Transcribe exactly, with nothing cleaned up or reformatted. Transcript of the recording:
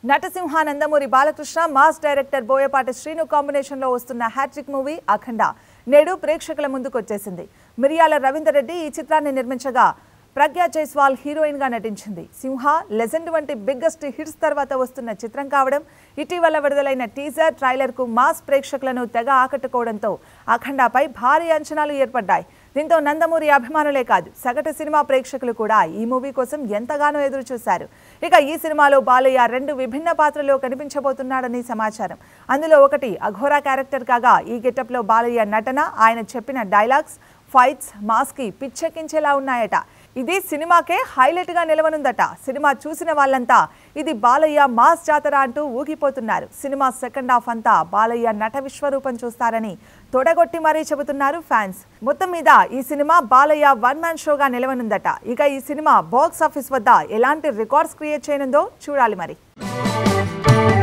నటసింహ Nandamuri Balakrishna mass director Boyapati Srinu combination లో వస్తున్న hat trick movie అఖండ నేడు ప్రేక్షకుల ముందుకు వచ్చేసింది. మిరియాల రవీందర్ రెడ్డి ఈ చిత్రాన్ని నిర్మించగా ప్రజ్ఞా జైస్వాల్ హీరోయిన్ గా నటించింది. సింహ లెజెండ్ వంటి బిగ్గెస్ట్ హిట్స్ తర్వాత వస్తున్న చిత్రం కావడం, ఇటీవల విడుదలైన టీజర్ ట్రైలర్ కు మాస్ ప్రేక్షకులను తెగ ఆకట్టుకోవడంతో అఖండపై భారీ అంచనాలు ఏర్పడ్డాయి. దీంతో నందమూరి అభిమానులే కాదు సగటు సినిమా ప్రేక్షకులు కూడా ఈ మూవీ కోసం ఎంతగానో ఎదురు చూశారు. ఇక ఈ సినిమాలో బాలయ్య రెండు విభిన్న పాత్రలో కనిపించబోతున్నాడని సమాచారం. అందులో ఒకటి అఘోరా క్యారెక్టర్ కాగా ఈ గెటప్ లో బాలయ్య నటన, ఆయన చెప్పిన డైలాగ్స్, ఫైట్స్ మాస్ కి పిచ్చెక్కించేలా ఉన్నాయట. ఇది సినిమాకే హైలైట్ గా నిలవనుందట. సినిమా చూసిన వాళ్ళంతా ఇది బాలయ్య మాస్ జాతర అంటూ ఊగిపోతున్నారు. సినిమా సెకండ్ హాఫ్ అంతా బాలయ్య నట విశ్వరూపం చూస్తారని తొడగొట్టి మరీ చెబుతున్నారు ఫ్యాన్స్. మొత్తం మీద ఈ సినిమా బాలయ్య వన్ మ్యాన్ షోగా నిలవనుందట. ఇక ఈ సినిమా బాక్స్ ఆఫీస్ వద్ద ఎలాంటి రికార్డ్స్ క్రియేట్ చేయనుందో చూడాలి మరి.